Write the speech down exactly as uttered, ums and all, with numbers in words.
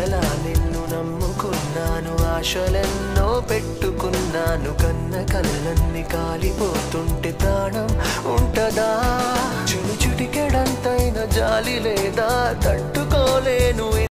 పిల్లలా నిన్ను నమ్ముకున్నాను, ఆశలెన్నో పెట్టుకున్నాను, కన్న కళ్ళన్ని కాలిపోతుంటే ప్రాణం ఉంటదా? చిరు చిటికెడంతైన జాలి లేదా? తట్టుకోలేను